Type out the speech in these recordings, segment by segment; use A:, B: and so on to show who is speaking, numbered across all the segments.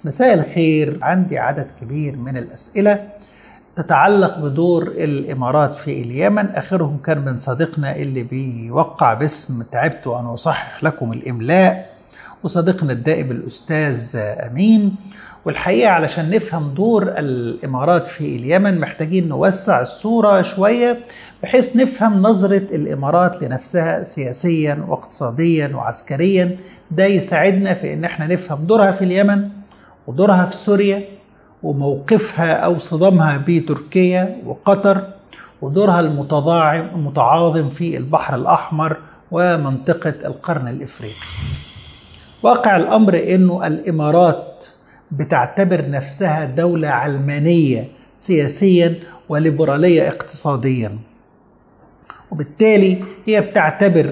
A: مساء الخير. عندي عدد كبير من الأسئلة تتعلق بدور الإمارات في اليمن. آخرهم كان من صديقنا اللي بيوقع باسم تعبت وأنا أصحح لكم الإملاء، وصديقنا الدائم الأستاذ أمين. والحقيقة علشان نفهم دور الإمارات في اليمن محتاجين نوسع الصورة شوية بحيث نفهم نظرة الإمارات لنفسها سياسيا واقتصاديا وعسكريا. ده يساعدنا في إن احنا نفهم دورها في اليمن ودورها في سوريا وموقفها أو صدامها بتركيا وقطر ودورها المتعاظم في البحر الأحمر ومنطقة القرن الإفريقي. واقع الأمر إنه الإمارات بتعتبر نفسها دولة علمانية سياسيا وليبرالية اقتصاديا، وبالتالي هي بتعتبر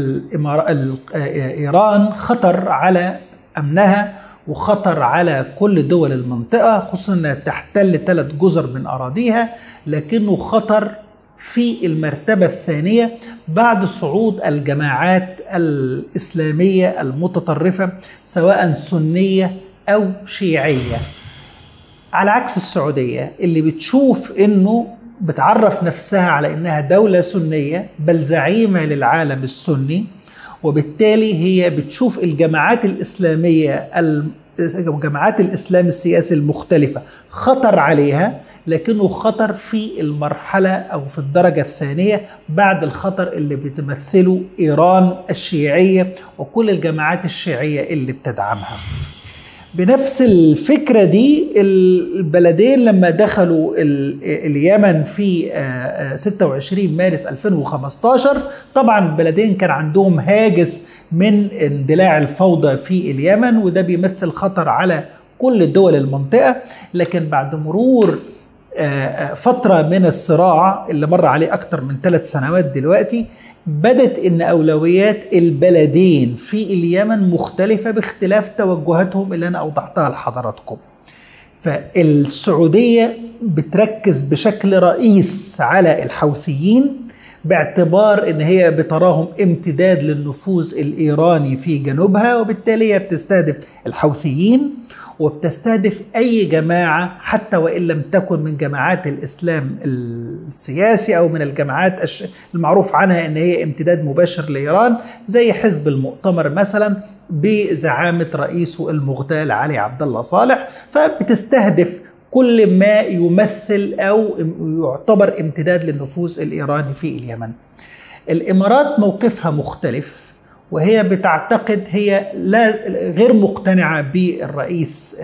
A: إيران خطر على أمنها وخطر على كل دول المنطقة، خصوصا أنها تحتل 3 جزر من أراضيها، لكنه خطر في المرتبة الثانية بعد صعود الجماعات الإسلامية المتطرفة سواء سنية أو شيعية، على عكس السعودية اللي بتشوف أنه بتعرف نفسها على أنها دولة سنية بل زعيمة للعالم السني، وبالتالي هي بتشوف الجماعات الإسلامية جماعات الإسلام السياسي المختلفة خطر عليها، لكنه خطر في المرحلة أو في الدرجة الثانية بعد الخطر اللي بتمثله إيران الشيعية وكل الجماعات الشيعية اللي بتدعمها. بنفس الفكرة دي البلدين لما دخلوا اليمن في 26 مارس 2015، طبعا البلدين كان عندهم هاجس من اندلاع الفوضى في اليمن، وده بيمثل خطر على كل دول المنطقة. لكن بعد مرور فترة من الصراع اللي مر عليه أكتر من 3 سنوات دلوقتي، بدت إن أولويات البلدين في اليمن مختلفة باختلاف توجهاتهم اللي أنا أوضحتها لحضراتكم. فالسعودية بتركز بشكل رئيس على الحوثيين باعتبار إن هي بتراهم امتداد للنفوذ الإيراني في جنوبها، وبالتالي هي بتستهدف الحوثيين وبتستهدف أي جماعة حتى وإن لم تكن من جماعات الإسلام السياسي أو من الجماعات المعروف عنها أن هي امتداد مباشر لإيران، زي حزب المؤتمر مثلا بزعامة رئيسه المغتال علي عبد الله صالح. فبتستهدف كل ما يمثل أو يعتبر امتداد للنفوذ الإيراني في اليمن. الإمارات موقفها مختلف، وهي بتعتقد هي غير مقتنعة بالرئيس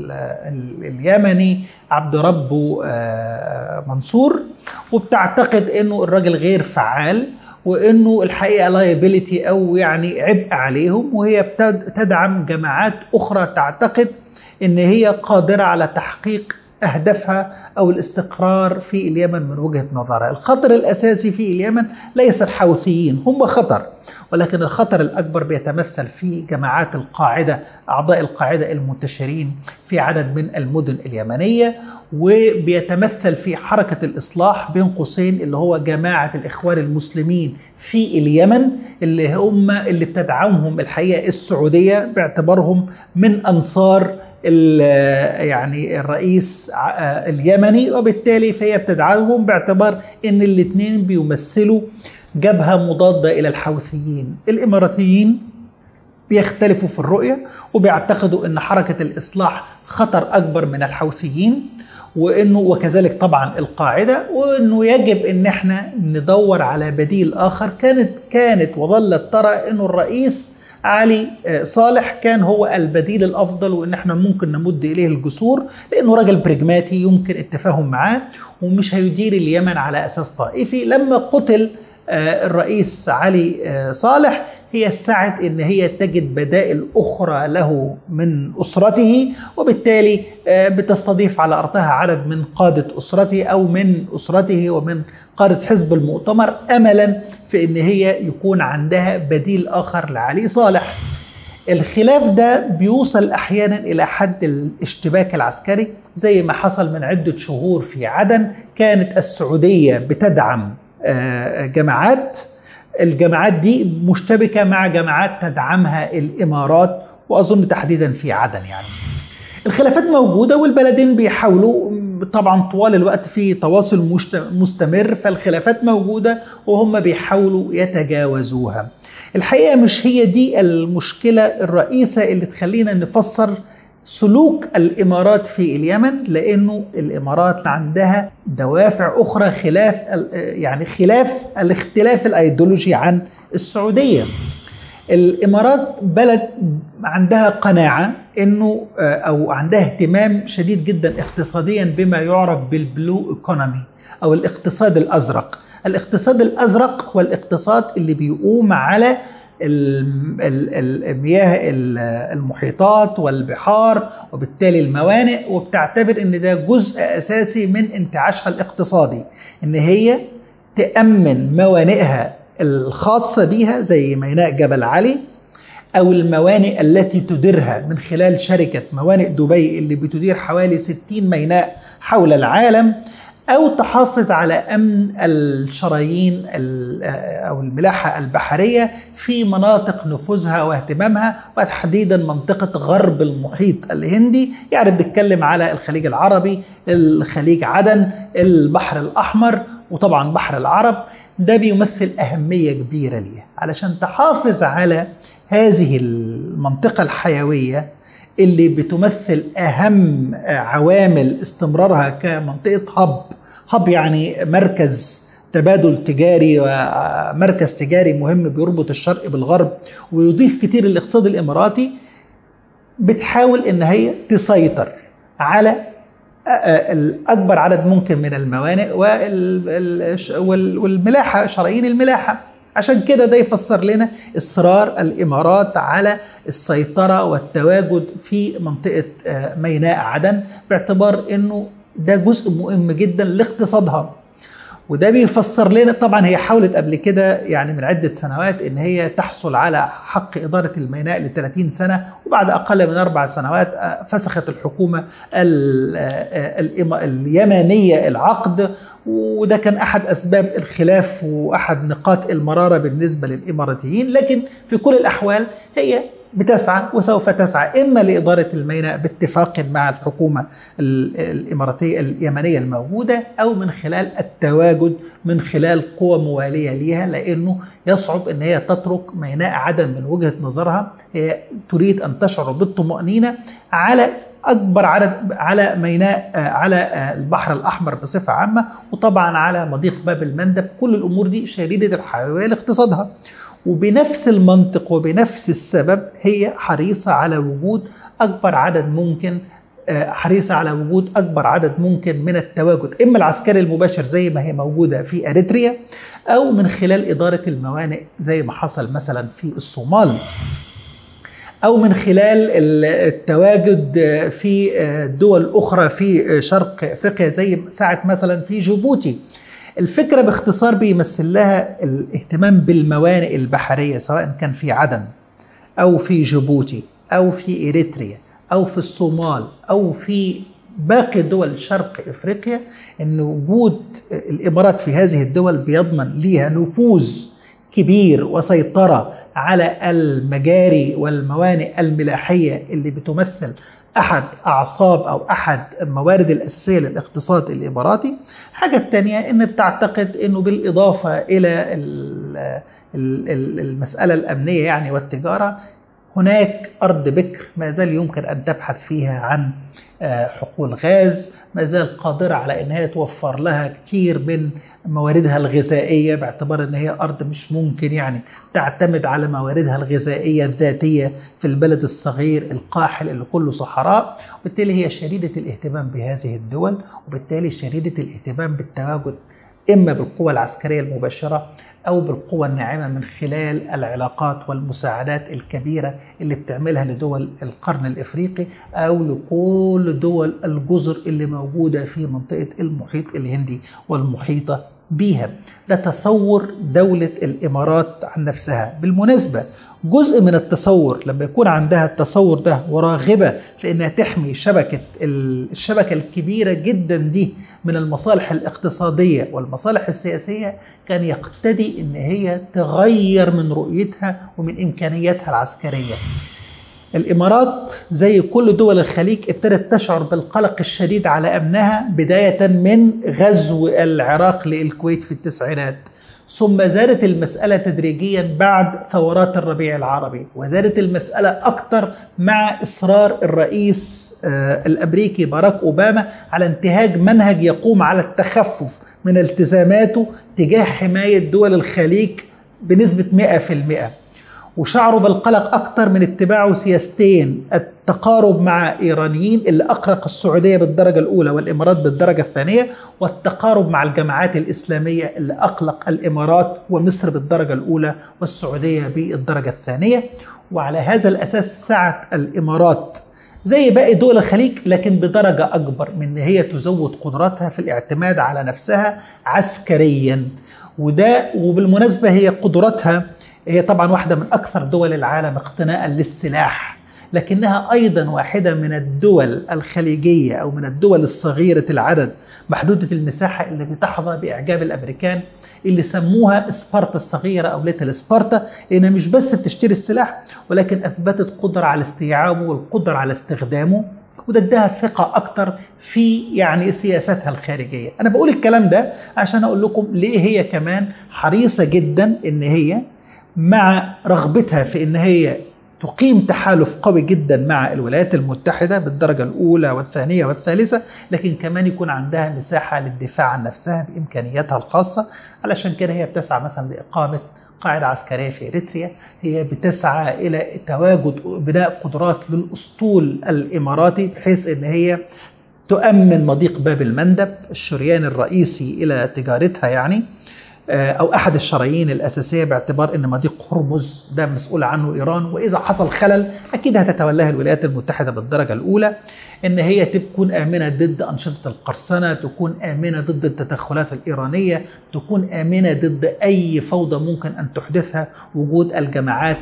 A: اليمني عبد ربه منصور، وبتعتقد انه الراجل غير فعال وانه الحقيقة liability او يعني عبء عليهم، وهي بتدعم جماعات اخرى تعتقد ان هي قادرة على تحقيق اهدافها او الاستقرار في اليمن من وجهة نظرها. الخطر الاساسي في اليمن ليس الحوثيين، هم خطر، ولكن الخطر الأكبر بيتمثل في جماعات القاعدة، أعضاء القاعدة المنتشرين في عدد من المدن اليمنية، وبيتمثل في حركة الإصلاح بين قوسين اللي هو جماعة الإخوان المسلمين في اليمن، اللي بتدعمهم الحقيقة السعودية باعتبارهم من أنصار يعني الرئيس اليمني، وبالتالي فهي بتدعمهم باعتبار أن الاثنين بيمثلوا جبهة مضادة إلى الحوثيين. الإماراتيين بيختلفوا في الرؤية وبيعتقدوا أن حركة الإصلاح خطر أكبر من الحوثيين، وكذلك طبعا القاعدة، وأنه يجب أن احنا ندور على بديل آخر. كانت وظلت ترى أنه الرئيس علي صالح كان هو البديل الأفضل، وأن احنا ممكن نمد إليه الجسور لأنه راجل برجماتي يمكن التفاهم معاه ومش هيدير اليمن على أساس طائفي. لما قتل الرئيس علي صالح هي سعت ان هي تجد بدائل اخرى له من اسرته، وبالتالي بتستضيف على ارضها عدد من قادة اسرته او من اسرته ومن قادة حزب المؤتمر، املا في ان هي يكون عندها بديل اخر لعلي صالح. الخلاف ده بيوصل احيانا الى حد الاشتباك العسكري، زي ما حصل من عدة شهور في عدن. كانت السعودية بتدعم الجماعات دي مشتبكة مع جماعات تدعمها الإمارات، وأظن تحديدا في عدن. يعني الخلافات موجودة والبلدين بيحاولوا، طبعا طوال الوقت في تواصل مستمر، فالخلافات موجودة وهم بيحاولوا يتجاوزوها. الحقيقة مش هي دي المشكلة الرئيسة اللي تخلينا نفسر سلوك الإمارات في اليمن، لأنه الإمارات عندها دوافع أخرى خلاف الاختلاف الأيديولوجي عن السعودية. الإمارات بلد عندها قناعة أنه أو عندها اهتمام شديد جدا اقتصاديا بما يعرف بالبلو ايكونومي أو الاقتصاد الأزرق. الاقتصاد الأزرق هو الاقتصاد اللي بيقوم على المياه المحيطات والبحار وبالتالي الموانئ، وبتعتبر ان ده جزء اساسي من انتعاشها الاقتصادي، ان هي تأمن موانئها الخاصة بيها زي ميناء جبل علي او الموانئ التي تديرها من خلال شركة موانئ دبي اللي بتدير حوالي 60 ميناء حول العالم، أو تحافظ على أمن الشرايين أو الملاحة البحرية في مناطق نفوذها واهتمامها، وتحديدا منطقة غرب المحيط الهندي، يعني بنتكلم على الخليج العربي، الخليج عدن، البحر الأحمر، وطبعا بحر العرب. ده بيمثل أهمية كبيرة ليها علشان تحافظ على هذه المنطقة الحيوية اللي بتمثل أهم عوامل استمرارها كمنطقة هب يعني مركز تبادل تجاري ومركز تجاري مهم بيربط الشرق بالغرب ويضيف كتير للاقتصاد الإماراتي. بتحاول إن هي تسيطر على الأكبر عدد ممكن من الموانئ والملاحة، شرايين الملاحة. عشان كده ده يفسر لنا إصرار الإمارات على السيطرة والتواجد في منطقة ميناء عدن، باعتبار أنه ده جزء مهم جدا لاقتصادها. وده بيفسر لنا، طبعا هي حاولت قبل كده يعني من عدة سنوات ان هي تحصل على حق إدارة الميناء ل30 سنة، وبعد أقل من 4 سنوات فسخت الحكومة اليمنية العقد، وده كان أحد أسباب الخلاف وأحد نقاط المرارة بالنسبة للإماراتيين. لكن في كل الأحوال هي بتسعى وسوف تسعى إما لإدارة الميناء باتفاق مع الحكومة الإماراتية اليمنية الموجودة، أو من خلال التواجد من خلال قوى موالية ليها، لأنه يصعب أن هي تترك ميناء عدن. من وجهة نظرها هي تريد أن تشعر بالطمأنينة على أكبر عدد، على ميناء، على البحر الأحمر بصفة عامة، وطبعا على مضيق باب المندب. كل الأمور دي شديدة الحيوية لاقتصادها، وبنفس المنطق وبنفس السبب هي حريصة على وجود أكبر عدد ممكن من التواجد، إما العسكري المباشر زي ما هي موجودة في أريتريا، أو من خلال إدارة الموانئ زي ما حصل مثلا في الصومال، أو من خلال التواجد في دول أخرى في شرق أفريقيا زي ساعة مثلا في جيبوتي. الفكرة باختصار بيمثل لها الاهتمام بالموانئ البحرية، سواء كان في عدن أو في جيبوتي أو في إريتريا أو في الصومال أو في باقي دول شرق أفريقيا، أن وجود الإمارات في هذه الدول بيضمن ليها نفوذ كبير وسيطرة على المجاري والموانئ الملاحية اللي بتمثل أحد أعصاب أو أحد الموارد الأساسية للاقتصاد الإماراتي. حاجة التانية إن بتعتقد إنه بالإضافة إلى المسألة الأمنية يعني والتجارة، هناك أرض بكر ما زال يمكن أن تبحث فيها عن حقول غاز، ما زال قادرة على أن هي توفر لها كتير من مواردها الغذائية، باعتبار أن هي أرض مش ممكن يعني تعتمد على مواردها الغذائية الذاتية في البلد الصغير القاحل اللي كله صحراء. وبالتالي هي شديدة الاهتمام بهذه الدول، وبالتالي شديدة الاهتمام بالتواجد إما بالقوى العسكرية المباشرة أو بالقوى الناعمة من خلال العلاقات والمساعدات الكبيرة اللي بتعملها لدول القرن الإفريقي أو لكل دول الجزر اللي موجودة في منطقة المحيط الهندي والمحيطة بيها. ده تصور دولة الإمارات عن نفسها. بالمناسبة جزء من التصور لما يكون عندها التصور ده وراغبة في أنها تحمي الشبكة الكبيرة جدا دي من المصالح الاقتصادية والمصالح السياسية، كان يقتدي أن هي تغير من رؤيتها ومن إمكانياتها العسكرية. الإمارات زي كل دول الخليج ابتدت تشعر بالقلق الشديد على أمنها بداية من غزو العراق للكويت في التسعينات، ثم زادت المسألة تدريجيا بعد ثورات الربيع العربي، وزادت المسألة أكثر مع إصرار الرئيس الأمريكي باراك أوباما على انتهاج منهج يقوم على التخفف من التزاماته تجاه حماية دول الخليج بنسبة 100%. وشعروا بالقلق أكثر من اتباعه سياستين: التقارب مع إيرانيين اللي أقرق السعودية بالدرجة الأولى والإمارات بالدرجة الثانية، والتقارب مع الجماعات الإسلامية اللي أقلق الإمارات ومصر بالدرجة الأولى والسعودية بالدرجة الثانية. وعلى هذا الأساس سعت الإمارات زي باقي دول الخليج، لكن بدرجة أكبر من أن هي تزود قدراتها في الاعتماد على نفسها عسكريا. وبالمناسبة هي قدراتها هي طبعا واحدة من أكثر دول العالم اقتناء للسلاح، لكنها أيضا واحدة من الدول الخليجية أو من الدول الصغيرة العدد محدودة المساحة اللي بتحظى بإعجاب الأمريكان، اللي سموها سبارتا الصغيرة أو ليتل سبارتا، لأنها مش بس بتشتري السلاح ولكن أثبتت قدرة على استيعابه والقدرة على استخدامه، وده اداها ثقة أكتر في سياستها الخارجية. أنا بقول الكلام ده عشان أقول لكم ليه هي كمان حريصة جدا إن هي مع رغبتها في ان هي تقيم تحالف قوي جدا مع الولايات المتحدة بالدرجة الأولى والثانية والثالثة، لكن كمان يكون عندها مساحة للدفاع عن نفسها بإمكانياتها الخاصة. علشان كده هي بتسعى مثلا لإقامة قاعدة عسكرية في إريتريا، هي بتسعى إلى تواجد بناء قدرات للأسطول الإماراتي بحيث ان هي تؤمن مضيق باب المندب الشريان الرئيسي إلى تجارتها أو أحد الشرايين الأساسية، باعتبار أن مضيق هرمز ده مسؤول عنه إيران، وإذا حصل خلل أكيد هتتولاها الولايات المتحدة بالدرجة الأولى. أن هي تكون آمنة ضد أنشطة القرصنة، تكون آمنة ضد التدخلات الإيرانية، تكون آمنة ضد أي فوضى ممكن أن تحدثها وجود الجماعات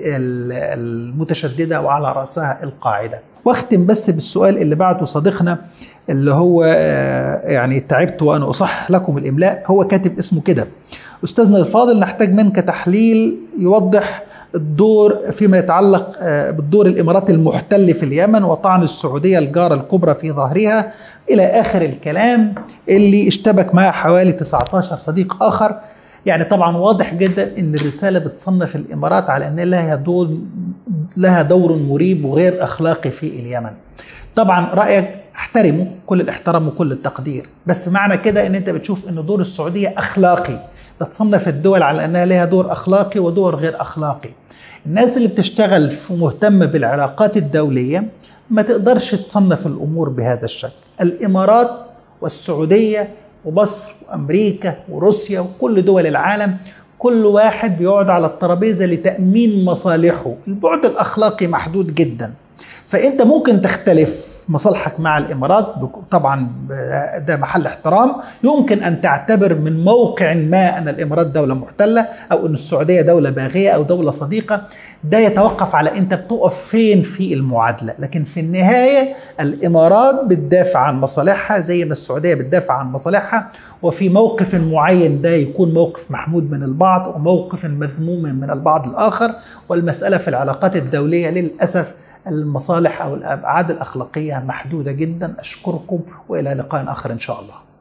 A: المتشددة وعلى رأسها القاعدة. واختم بس بالسؤال اللي بعته صديقنا اللي هو تعبت وأنا أصحح لكم الإملاء. هو كاتب اسمه كده: أستاذنا الفاضل، نحتاج منك تحليل يوضح الدور فيما يتعلق بالدور الإماراتي المحتل في اليمن وطعن السعودية الجارة الكبرى في ظهرها، إلى آخر الكلام اللي اشتبك معه حوالي 19 صديق آخر. طبعا واضح جدا أن الرسالة بتصنف الإمارات على أن لها دور مريب وغير أخلاقي في اليمن. طبعا رأيك احترمه كل الاحترام وكل التقدير، بس معنى كده ان انت بتشوف ان دور السعودية اخلاقي، بتصنف الدول على انها لها دور اخلاقي ودور غير اخلاقي. الناس اللي بتشتغل ومهتمة بالعلاقات الدولية ما تقدرش تصنف الامور بهذا الشكل. الامارات والسعودية ومصر وامريكا وروسيا وكل دول العالم كل واحد بيقعد على الترابيزة لتأمين مصالحه، البعد الاخلاقي محدود جدا. فأنت ممكن تختلف مصالحك مع الإمارات، طبعا ده محل احترام، يمكن أن تعتبر من موقع ما أن الإمارات دولة محتلة أو أن السعودية دولة باغية أو دولة صديقة. ده يتوقف على أنت بتقف فين في المعادلة، لكن في النهاية الإمارات بتدافع عن مصالحها زي ما السعودية بتدافع عن مصالحها، وفي موقف معين ده يكون موقف محمود من البعض وموقف مذموم من البعض الآخر. والمسألة في العلاقات الدولية للأسف المصالح أو الأبعاد الأخلاقية محدودة جدا. أشكركم وإلى لقاء آخر إن شاء الله.